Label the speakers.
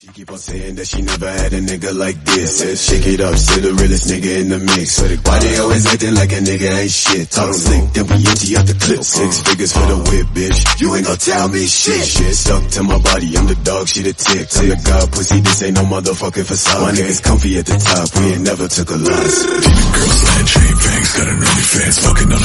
Speaker 1: She keep on saying that she never had a nigga like this. Says shake it up, still the realest nigga in the mix. Why they always acting like a nigga ain't shit? Talk slick, then we empty out the clip. 6 figures for the whip, bitch. You ain't gon' tell me shit. Shit stuck to my body, I'm the dog, she the tick. I'm the god pussy, this ain't no motherfucking facade. My niggas comfy at the top, we ain't never took a loss.
Speaker 2: Demon girls, land chain bangs, got an early fans, fucking on